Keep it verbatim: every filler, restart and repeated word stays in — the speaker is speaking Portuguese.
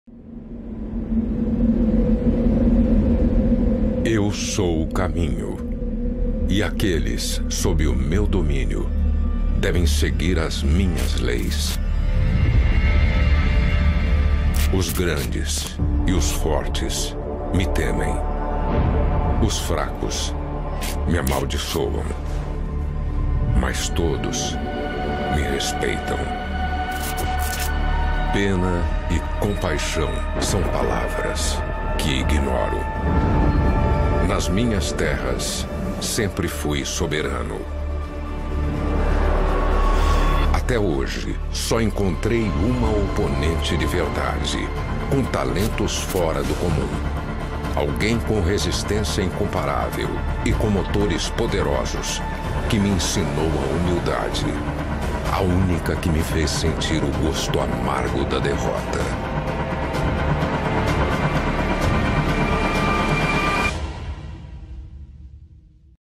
Eu sou o caminho, e aqueles sob o meu domínio devem seguir as minhas leis. Os grandes e os fortes me temem. Os fracos me amaldiçoam, mas todos me respeitam. Pena e compaixão são palavras que ignoro. Nas minhas terras, sempre fui soberano. Até hoje, só encontrei uma oponente de verdade, com talentos fora do comum. Alguém com resistência incomparável e com motores poderosos, que me ensinou a humildade. A única que me fez sentir o gosto amargo da derrota.